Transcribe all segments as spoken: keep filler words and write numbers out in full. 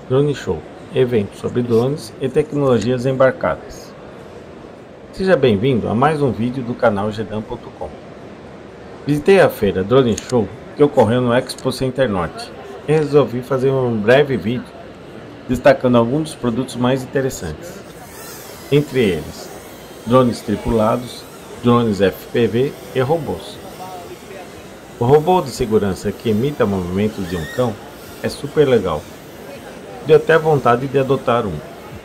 Drone Show, evento sobre drones e tecnologias embarcadas. Seja bem-vindo a mais um vídeo do canal Gedan ponto com. Visitei a feira Drone Show que ocorreu no Expo Center Norte e resolvi fazer um breve vídeo destacando alguns dos produtos mais interessantes. Entre eles, drones tripulados, drones F P V e robôs. O robô de segurança que imita movimentos de um cão é super legal. Deu até vontade de adotar um.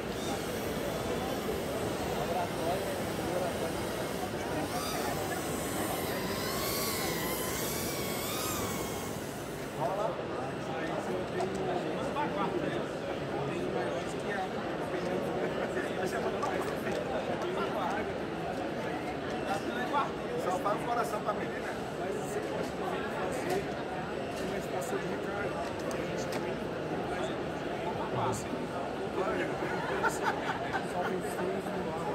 Só faz um coração pra menina. Mas você pode também fazer uma estação de recarga. A gente também faz assim. Sobe os fios no ar.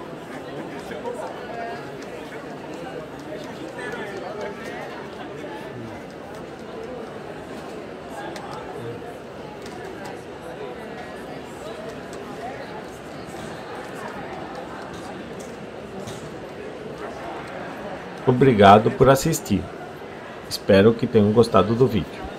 Obrigado por assistir. Espero que tenham gostado do vídeo.